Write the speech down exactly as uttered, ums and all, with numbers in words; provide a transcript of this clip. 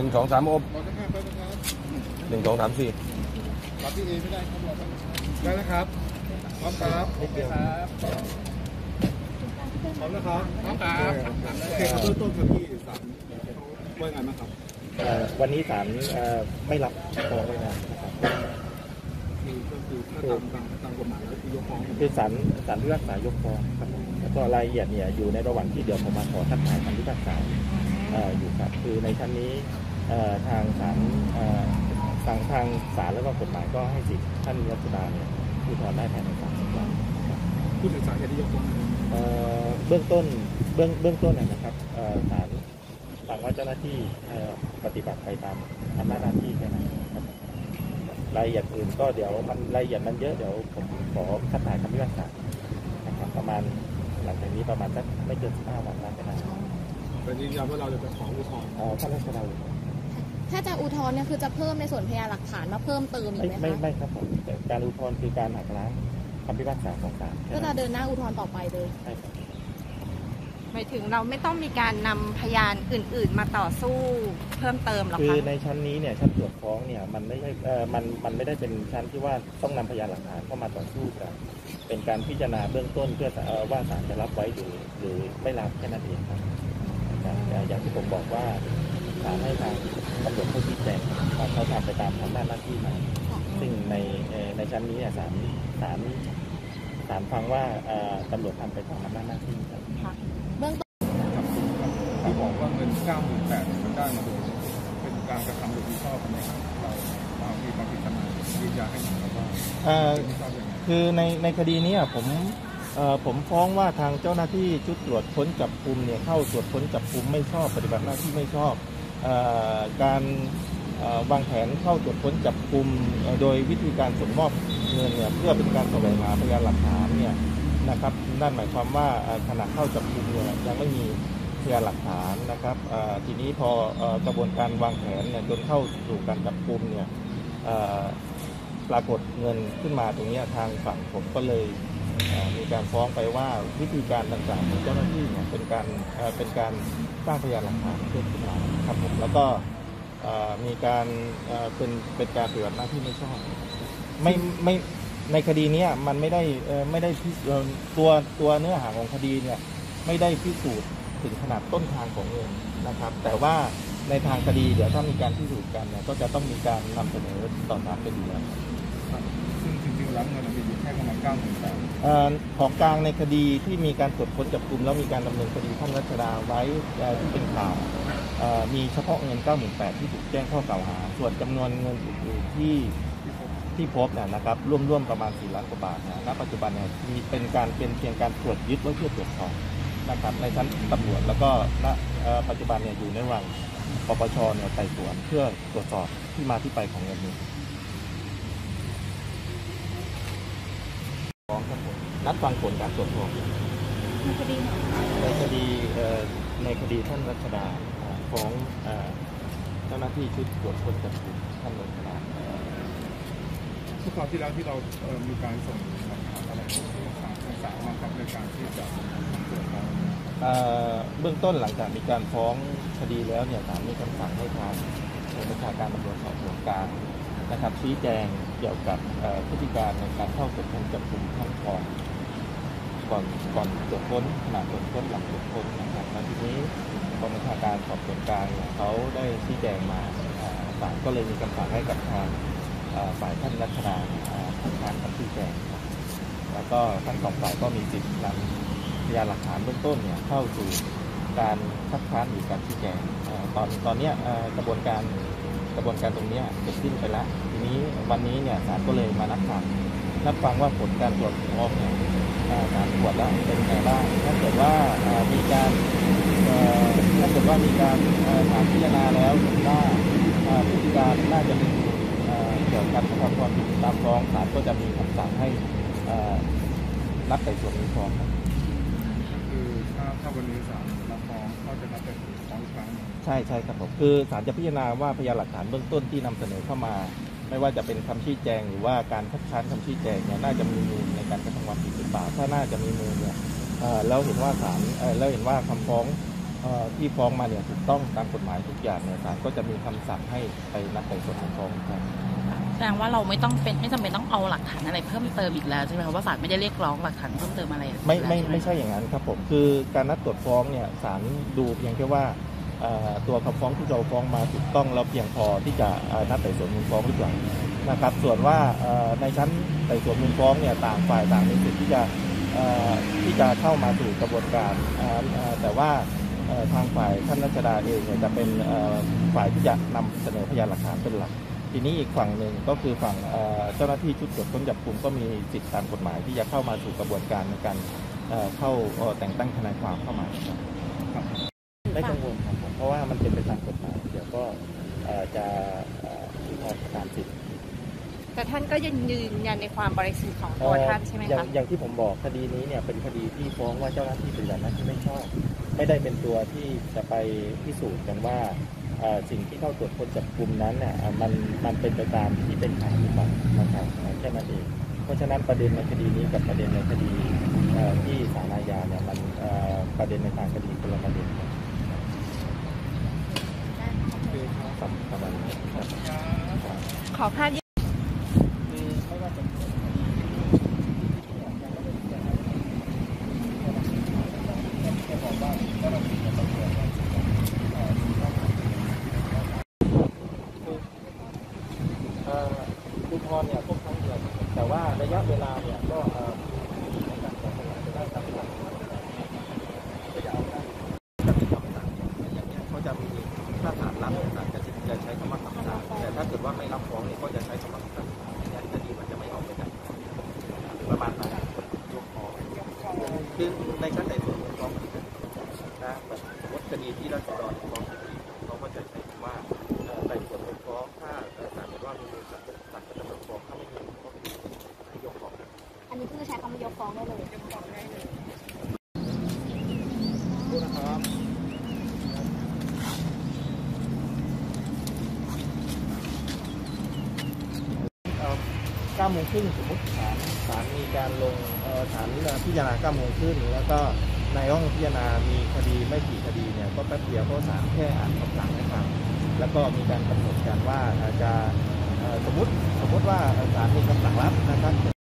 นึ่งสองสามอบหนึ่งสองสามสี่รับพี่เอไม่ได้ครับได้นะครับพร้อมครับโอเคครับพร้อมนะครับพร้อมครับโอเคครับเริ่มต้นครับพี่ศาลว่าไงบ้างครับวันนี้ศาลไม่รับฟ้องไว้นะครับคือก็คือถ้าตามตามตามกฎหมายแล้วคือยกฟ้องคือศาลศาลพิพากษายกฟ้องครับแล้วก็รายละเอียดเนี่ยอยู่ในระหว่างที่เดี๋ยวผมมาขอทักทายคำพิพากษาอยู่ครับคือในชั้นนี้ทางศาลทางทางศาลแล้วก็กฎหมายก็ให้สิทธิ์ท่านรัชดาเนี่ยอุทธรณ์ได้ภายในสามสิบวันผู้ศึกษาเหตุที่ยกฟ้องเบื้องต้นเบื้องเบื้องต้นนะครับศาลฟังว่าเจ้าหน้าที่ปฏิบัติไปตามอำนาจหน้าที่แค่นั้นรายละเอียดอื่นก็เดี๋ยวมันรายละเอียดมันเยอะเดี๋ยวผมขอคัดถ่ายคำพิพากษานะครับประมาณหลังจากนี้ประมาณสักไม่เกินสิบห้าวันน่าจะได้แต่ยืนยันว่าเราจะขออุทธรณ์ท่านรัชดาถ้าจะอุทธรณ์เนี่ยคือจะเพิ่มในส่วนพยานหลักฐานมาเพิ่มเติมอีกไหมคะไม่ไม่ครับผมแต่การอุทธรณ์คือการหักล้างคำพิพากษาของศาลก็จะเดินหน้าอุทธรณ์ต่อไปเลยใช่ครับหมายถึงเราไม่ต้องมีการนำพยานอื่นๆมาต่อสู้เพิ่มเติมหรอคะคือในชั้นนี้เนี่ยชั้นตรวจฟ้องเนี่ยมันไม่ใช่เอ่อมันมันไม่ได้เป็นชั้นที่ว่าต้องนำพยานหลักฐานเข้ามาต่อสู้กันเป็นการพิจารณาเบื้องต้นเพื่อว่าศาลจะรับไว้หรือหรือไม่รับแค่นั้นเองครับอย่างที่ผมบอกว่าศาลให้ทางตำรวจเขาชี้แจงว่าเขาทำไปตามอำนาจหน้าที่มาซึ่งในในชั้นนี้ศาลศาลศาลฟังว่าตำรวจทำไปตามอำนาจหน้าที่ครับเบื้องต้นที่บอกว่าเงินเก้าหมื่นแปดมันได้มาโดยเป็นการกระทำโดยมิชอบไหมครับเราเรามีความผิดทางยืนยันให้เห็นว่าคือในในคดีนี้ผมผมฟ้องว่าทางเจ้าหน้าที่ชุดตรวจค้นจับกุมเนี่ยเข้าตรวจค้นจับกุมไม่ชอบปฏิบัติหน้าที่ไม่ชอบการวางแผนเข้าตรวจค้นจับกุมโดยวิธีการส่งมอบเงินเนี่ยเพื่อเป็นการแสวงหาพยานหลักฐานเนี่ยนะครับนั่นหมายความว่าขณะเข้าจับกุมเนี่ยยังไม่มีพยานหลักฐานนะครับทีนี้พอกระบวนการวางแผนเนี่ยจนเข้าสู่การจับกุมเนี่ยปรากฏเงินขึ้นมาตรงนี้ทางฝั่งผมก็เลยมีการฟ้องไปว่าวิธีการต่างๆของเจ้าหน้าที่เนี่ยเป็นการเป็นการสร้างพยานหลักฐานขึ้นมาครับผมแล้วก็มีการเป็นเป็นการปฏิบัติหน้าที่ไม่ชอบไม่ไม่ในคดีนี้มันไม่ได้ไม่ได้ตัวตัวเนื้อหาของคดีเนี่ยไม่ได้พิสูจน์ถึงขนาดต้นทางของเงินนะครับแต่ว่าในทางคดีเดี๋ยวถ้ามีการพิสูจน์กันเนี่ยก็จะต้องมีการนำเสนอต่อศาลเป็นอยู่แล้วซึ่งจริงๆแล้วเงินมีอยู่แค่ประมาณเก้าหมื่นบาทของกลางในคดีที่มีการตรวจค้นจับกุมแล้วมีการดำเนินคดีท่านรัชดาไว้ที่เป็นข่าวมีเฉพาะเงิน เก้าหมื่นแปดพัน ที่ถูกแจ้งข้อกล่าวหาส่วนจำนวนเงินอื่นๆที่ที่พบเนี่ยนะครับร่วมๆประมาณสี่ล้านกว่าบาทนะณปัจจุบันเนี่ยมีเป็นการเป็นเพียงการตรวจยึดไว้เพื่อตรวจสอบนะครับในชั้นตำรวจแล้วก็ณปัจจุบันเนี่ยอยู่ในระหว่างปปชเนี่ยไต่สวนเพื่อตรวจสอบที่มาที่ไปของเงินนี้ฟ้องครับผมนัดฟังผลการตรวจสอบในคดีในคดีในคดีท่านรัชดาฟ้องเจ้าหน้าที่ชุดตรวจค้นจับกุมท่านรัชดาทุกคราวที่แล้วที่เรามีการส่งหลักฐานอะไรที่ศาลศาลมาครับในการที่จะตรวจสอบเบื้องต้นหลังจากมีการฟ้องคดีแล้วเนี่ยศาลมีคำสั่งให้ทางบัญชาการตำรวจสอบสวนกลางนะครับชี้แจงเกี่ยวกับพฤติการในการเข้าตรวจค้นจับกุมท่านก่อนก่อนก่อนตรวจค้นขณะตรวจค้นหลังตรวจค้นนะครับแล้วทีนี้กองบัญชาการสอบสวนกลางเนี่ยเขาได้ชี้แจงมาศาลก็เลยมีคำสั่งให้กับทางฝ่ายท่านรัชดาคัดค้านคำชี้แจงแล้วก็ทั้งสองฝ่ายก็มีสิทธิ์นำพยานหลักฐานเบื้องต้นเนี่ยเข้าสู่การคัดค้านหรือการชี้แจงตอนตอนนี้กระบวนการกระบวนการตรงนี้เสร็จสิ้นไปแล้วทีนี้วันนี้เนี่ยศาลก็เลยมานัดฟังนัดฟังว่าผลการตรวจสอบเนี่ยการตรวจแล้วเป็นไงบ้างถ้าเกิดว่ามีการถ้าเกิดว่ามีการศาลพิจารณาแล้วเห็นว่าพฤติการน่าจะเป็นเกี่ยวกับการกระทำความผิดตามฟ้องศาลก็จะมีคำสั่งให้นัดไต่สวนมูลฟ้องคือถ้าถ้าวันนี้ศาลรับฟ้องก็จะนัดไต่สวนฟ้องอีกครั้งใช่ใช่ครับผมคือศาลจะพิจารณาว่าพยานหลักฐานเบื้องต้นที่นำเสนอเข้ามาไม่ว่าจะเป็นคำชี้แจงหรือว่าการคัดค้านคำชี้แจงเนี่ยน่าจะมีมูลในการกระทำความผิดหรือเปล่าถ้าน่าจะมีมูลเนี่ยแล้วเห็นว่าศาลแล้วเห็นว่าคำฟ้องเอ่อที่ฟ้องมาเนี่ยถูกต้องตามกฎหมายทุกอย่างเนี่ยศาลก็จะมีคำสั่งให้ไปนัดไต่สวนมูลฟ้องครับแสดงว่าเราไม่ต้องเป็นไม่จำเป็นต้องเอาหลักฐานอะไรเพิ่มเติมอีกแล้วใช่ไหมคะว่าศาลไม่ได้เรียกร้องหลักฐานเพิ่มเติมอะไรอีกไม่ไม่แล้วไม่ใช่อย่างนั้นครับผมคือการนัดตรวจฟ้องเนี่ยศาลดูเพียงแค่ว่าเอ่อตัวคำฟ้องที่เราฟ้องมาถูกต้องแล้วเพียงพอที่จะเอ่อนัดไต่สวนมูลฟ้องหรือเปล่านะครับส่วนว่าเอ่อในชั้นไต่สวนมูลฟ้องเนี่ยต่างฝ่ายต่างมีสิทธิ์ที่จะเอ่อที่จะเข้ามาสู่กระบวนการเอ่อเอ่อแต่ว่าเอ่อทางฝ่ายท่านรัชดาเองเนี่ยจะเป็นเอ่อฝ่ายที่จะนำเสนอพยานหลักฐานเป็นหลักทีนี้อีกฝั่งหนึ่งก็คือฝั่งเอ่อเจ้าหน้าที่ชุดตรวจค้นจับกุมก็มีสิทธิตามกฎหมายที่จะเข้ามาสู่กระบวนการในการเอ่อเข้าเอ่อแต่งตั้งทนายความเข้ามาครับไม่กังวลครับผมเพราะว่ามันเป็นไปตามกฎหมายเดี๋ยวก็เอ่อจะเอ่ออุทธรณ์ตามสิทธิ์แต่ท่านก็ยังยืนยันในความบริสุทธิ์ของตัวท่านใช่ไหมอย่าคะงอย่างที่ผมบอกคดีนี้เนี่ยเป็นคดีที่ฟ้องว่าเจ้าหน้าที่ปฏิบัติหน้าที่ไม่ชอบไม่ได้เป็นตัวที่จะไปพิสูจน์กันว่าเอ่อสิ่งที่เข้าตรวจค้นจับกุมนั้นน่ะอ่ะมันมันเป็นไปตามที่เป็นข่าวหรือเปล่านะครับแค่นั้นเองเพราะฉะนั้นประเด็นในคดีนี้กับประเด็นในคดีเอ่อที่ศาลอาญาเนี่ยมันเอ่อประเด็นในทางคดีคนละประเด็นครับครับประมาณนี้ครับขอภาพคือไม่ว่าจะเป็นคดีแค่บอกว่าเจ้าหน้าที่เนี่ยต้องตรวจว่าเอ่อเอ่ออุทธรณ์เนี่ยพบครั้งเดียวแต่ว่าระยะเวลาเนี่ยก็เอ่อมีในการต่อไปจะได้ตามหลักก็จะเอาได้จะมีคำสั่งอย่างเงี้ยเขาจะมีถ้าศาลรับเนี่ยศาลจะจะใช้คำว่าคำสั่งแต่ถ้าเกิดว่าไม่รับฟ้องเนี่ยก็จะใช้คำว่าคำสั่งเนี่ยคดีมันจะไม่ออกไปจากประมาณนั้นยกฟ้องคือในชั้นไต่สวนมูลฟ้องนะแบบสมมติคดีที่รัชดรฟ้องคดีเขาก็จะใช้คำว่าเอ่อไต่สวนมูลฟ้องถ้าเอ่อศาลเห็นว่ามีมูลสั่งสั่งจะดำเนินฟ้องถ้าไม่มีก็คือให้ยกฟ้องอันนี้คือใช้คำว่ายกฟ้องได้เลยยกฟ้องได้เลยดูนะครับเก้าโมงครึ่งสมมติศาลศาลมีการลงเอ่อศาลพิจารณาเก้าโมงครึ่งแล้วก็ในห้องพิจารณามีคดีไม่กี่คดีเนี่ยก็แป๊บเดียวเพราะศาลแค่อ่านคำสั่งให้ฟังแล้วก็มีการกำหนดกันว่าอาจจะเอ่อสมมติสมมติว่าศาลมีคำสั่งรับนะครับ